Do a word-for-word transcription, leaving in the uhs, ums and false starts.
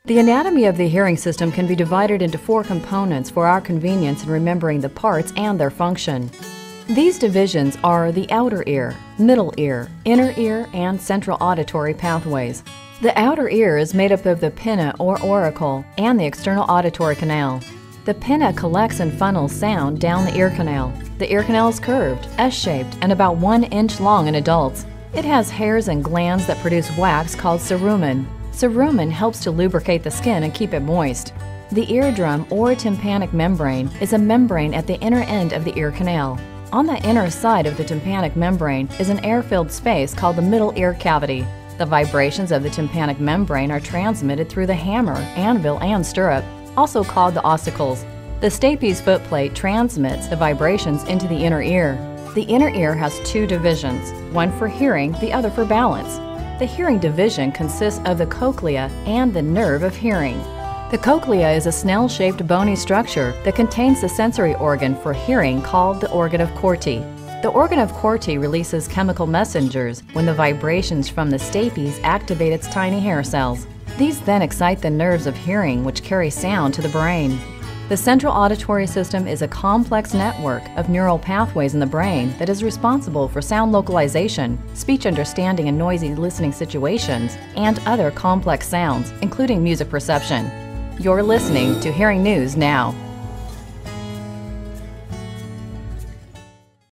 The anatomy of the hearing system can be divided into four components for our convenience in remembering the parts and their function. These divisions are the outer ear, middle ear, inner ear, and central auditory pathways. The outer ear is made up of the pinna or auricle and the external auditory canal. The pinna collects and funnels sound down the ear canal. The ear canal is curved, S-shaped, and about one inch long in adults. It has hairs and glands that produce wax called cerumen. Cerumen helps to lubricate the skin and keep it moist. The eardrum or tympanic membrane is a membrane at the inner end of the ear canal. On the inner side of the tympanic membrane is an air-filled space called the middle ear cavity. The vibrations of the tympanic membrane are transmitted through the hammer, anvil, and stirrup, also called the ossicles. The stapes footplate transmits the vibrations into the inner ear. The inner ear has two divisions, one for hearing, the other for balance. The hearing division consists of the cochlea and the nerve of hearing. The cochlea is a snail-shaped bony structure that contains the sensory organ for hearing called the organ of Corti. The organ of Corti releases chemical messengers when the vibrations from the stapes activate its tiny hair cells. These then excite the nerves of hearing, which carry sound to the brain. The central auditory system is a complex network of neural pathways in the brain that is responsible for sound localization, speech understanding in noisy listening situations, and other complex sounds, including music perception. You're listening to Hearing News Now.